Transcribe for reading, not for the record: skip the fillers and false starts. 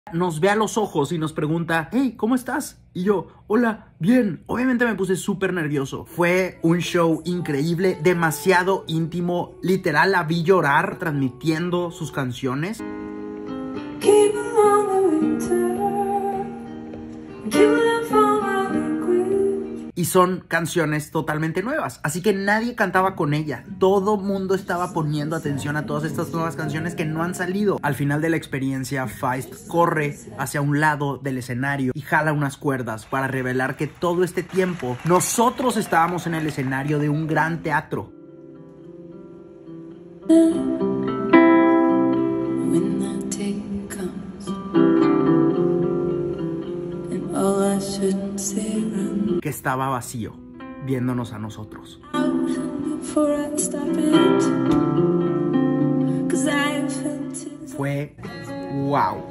Nos ve a los ojos y nos pregunta, hey, ¿cómo estás? Y yo, hola, bien. Obviamente me puse súper nervioso. Fue un show increíble, demasiado íntimo. Literal la vi llorar transmitiendo sus canciones. Y son canciones totalmente nuevas, así que nadie cantaba con ella. Todo mundo estaba poniendo atención a todas estas nuevas canciones que no han salido. Al final de la experiencia, Feist corre hacia un lado del escenario y jala unas cuerdas para revelar que todo este tiempo nosotros estábamos en el escenario de un gran teatro. Que estaba vacío, viéndonos a nosotros. Fue wow.